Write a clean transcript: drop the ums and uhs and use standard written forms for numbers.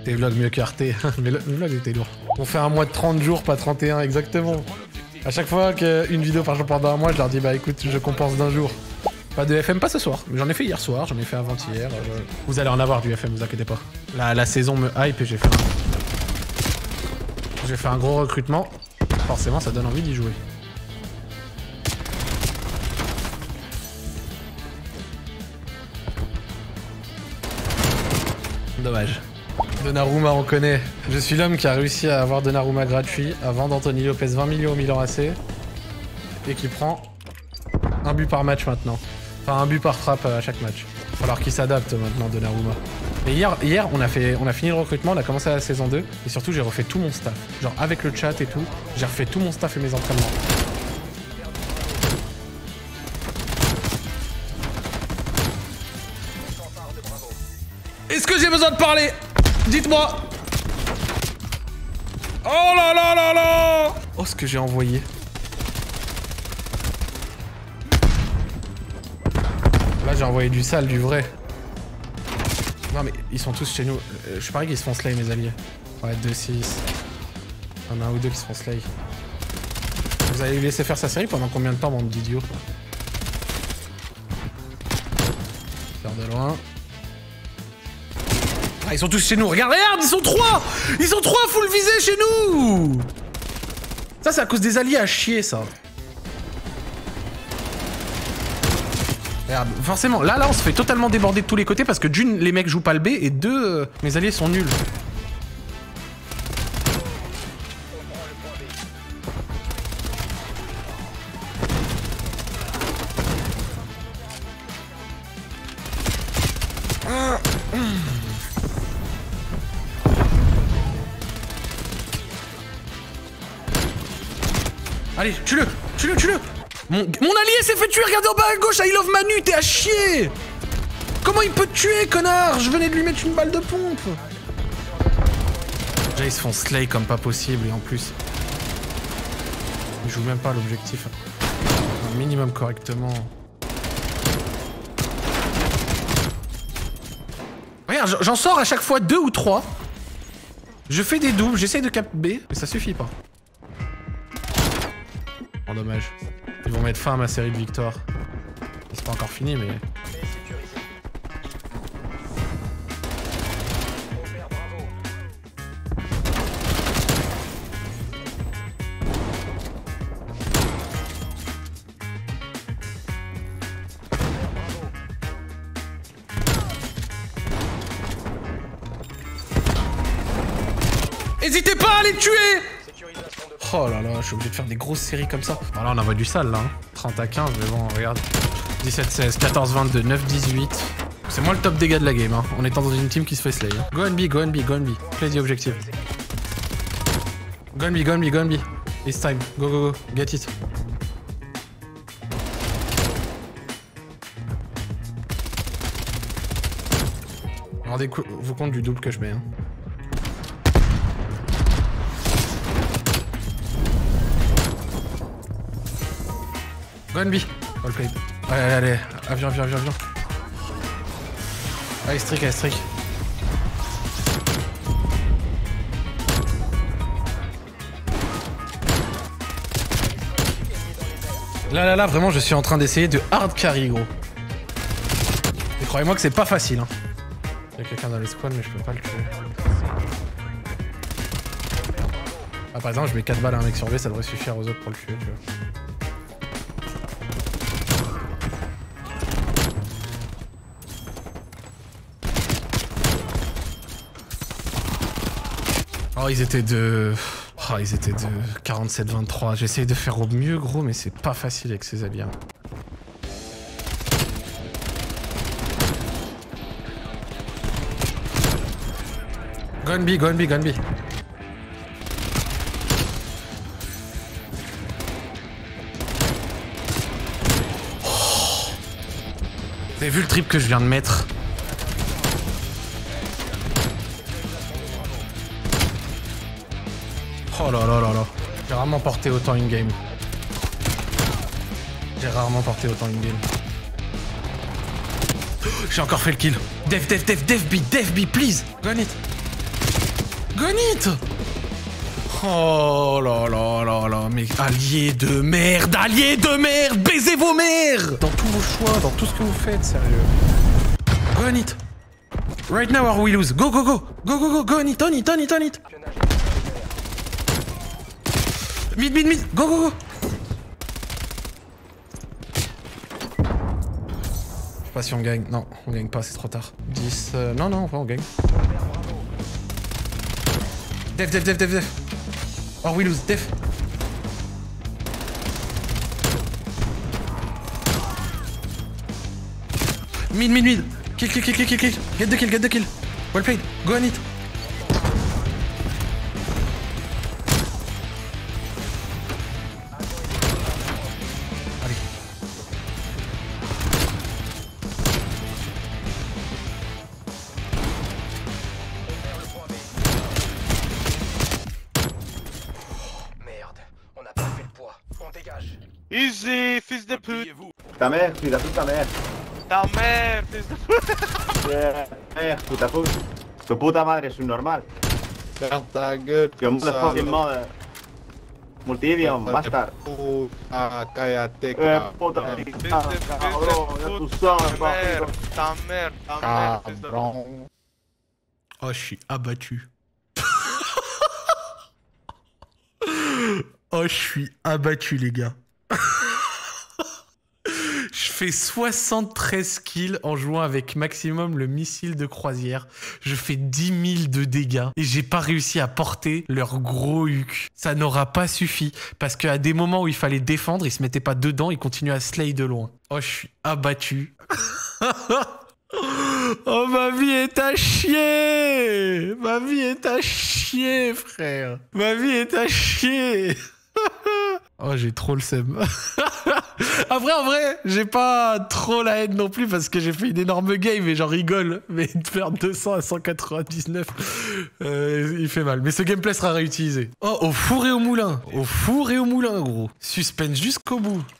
Tes vlogs mieux que Arte. Mais le vlog était lourd. On fait un mois de 30 jours, pas 31 exactement. À chaque fois qu'une vidéo par jour pendant un mois, je leur dis bah écoute, je compense d'un jour. Pas de FM, pas ce soir. Mais j'en ai fait hier soir, j'en ai fait avant-hier. Vous allez en avoir du FM, vous inquiétez pas. La saison me hype et j'ai fait un gros recrutement. Forcément, ça donne envie d'y jouer. Dommage. Donnarumma, on connaît. Je suis l'homme qui a réussi à avoir Donnarumma gratuit avant d'Anthony Lopez 20 millions au Milan AC. Et qui prend un but par match maintenant. Enfin, un but par frappe à chaque match. Il va falloir qu'il s'adapte maintenant, Donnarumma. Et hier on a fini le recrutement, on a commencé la saison 2. Et surtout, j'ai refait tout mon staff. Genre, avec le chat et tout, j'ai refait tout mon staff et mes entraînements. Est-ce que j'ai besoin de parler? Dites-moi. Oh là là là là. Oh, ce que j'ai envoyé. Là, j'ai envoyé du sale, du vrai. Non, mais ils sont tous chez nous. Je parie qu'ils se font slay, mes alliés. Ouais, 2-6. Il y en a un ou deux qui se font slay. Vous allez lui laisser faire sa série pendant combien de temps, bande d'idiots? Faire de loin. Ah, ils sont tous chez nous. Regarde, regarde, ils sont 3. Ils sont 3 full visés chez nous. Ça, c'est à cause des alliés à chier, ça. Regarde, forcément, là, on se fait totalement déborder de tous les côtés parce que d'une, les mecs jouent pas le B et deux, mes alliés sont nuls. Allez, tue-le, tue-le, tue-le. Mon allié s'est fait tuer, regardez en bas à gauche, I love Manu, t'es à chier. Comment il peut te tuer, connard? Je venais de lui mettre une balle de pompe. Déjà, ils se font slay comme pas possible, et en plus... Ils jouent même pas à l'objectif. Un minimum correctement. Regarde, j'en sors à chaque fois 2 ou 3. Je fais des doubles, j'essaye de cap B, mais ça suffit pas. Oh, dommage. Ils vont mettre fin à ma série de victoires. C'est pas encore fini, mais... N'hésitez pas à les tuer! Oh là là, je suis obligé de faire des grosses séries comme ça. Ah là, on envoie du sale là. Hein. 30 à 15, mais bon, regarde. 17-16, 14-22, 9-18. C'est moi le top dégâts de la game. Hein. On est dans une team qui se fait slay. Hein. Go and B, go and B, go and B. Play the objective. Go and B, go and B, go and B. It's time. Go, go, go. Get it. Rendez-vous compte du double que je mets. Hein. Go and B. All play. Allez, allez, allez. Avion, avion, avion, avion. Allez, strict, allez, strict. Là, vraiment, je suis en train d'essayer de hard carry, gros. Et croyez-moi que c'est pas facile, hein. Il y a quelqu'un dans les squads, mais je peux pas le tuer. Ah, par exemple, je mets 4 balles à un mec sur B, ça devrait suffire aux autres pour le tuer, tu vois. Oh, ils étaient de 47-23. J'essaye de faire au mieux, gros, mais c'est pas facile avec ces alliés. Go and B, go and B, go and B. Oh. Vous avez vu le trip que je viens de mettre? Oh là là là là. J'ai rarement porté autant in-game. J'ai encore fait le kill. Dev B, please. Go on it. Gonit! Oh là là là là, mais alliés de merde, baisez vos mères! Dans tous vos choix, dans tout ce que vous faites, sérieux. Go on it! Right now or we lose. Go, go, go! Go, go, go, go on it, on it, on it, on it! Mid, mid, mid! Go, go, go! Je sais pas si on gagne. Non, on gagne pas, c'est trop tard. 10... Non, non, on gagne. Def, def, def, def, def! Or we lose, def! Mid, mid, mid! Kill, kill, kill, kill, kill, kill! Get the kill, get the kill! Well played! Go on it! Allez. Merde, on n'a pas fait le poids. On dégage. Easy, fils de pute. Ta mère, fils de pute, ta mère. Ta mère, fils de pute. Mère, puta pute. Tu puta madre es un normal. Ferme ta gueule, Que comme mundo ça. fucking mother. Multidium, bastard. Puta, cállate, Puta, Fils de cabrón, ya tú pute. sabes, Ta mère, papito. ta mère, ta mère, fils de pute. cabrón. Oh, je suis abattu. Oh, je suis abattu, les gars. Je fais 73 kills en jouant avec maximum le missile de croisière. Je fais 10 000 de dégâts et j'ai pas réussi à porter leur gros huc. Ça n'aura pas suffi parce qu'à des moments où il fallait défendre, ils se mettaient pas dedans, ils continuaient à slay de loin. Oh, je suis abattu. Oh, ma vie est à chier! Ma vie est à chier, frère! Ma vie est à chier! Oh, j'ai trop le seum. Après, en vrai, j'ai pas trop la haine non plus parce que j'ai fait une énorme game et j'en rigole. Mais de faire 200 à 199, il fait mal. Mais ce gameplay sera réutilisé. Oh, au four et au moulin. Au four et au moulin, gros. Suspense jusqu'au bout.